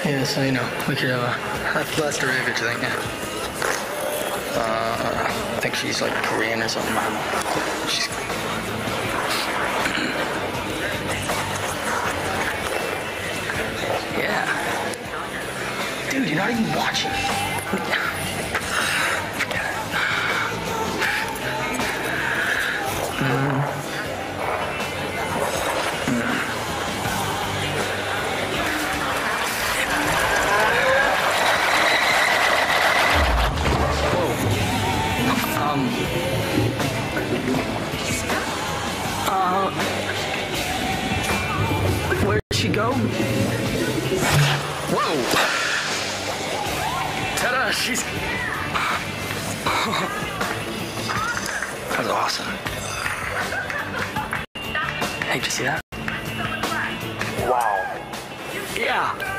Yeah, so you know, we could have less derivative, I think. I think she's like Korean or something. I don't know. She's. Yeah. Dude, you're not even watching. Forget it. Where'd she go? Whoa! Ta-da! She's... That was awesome. Hey, did you see that? Wow. Yeah!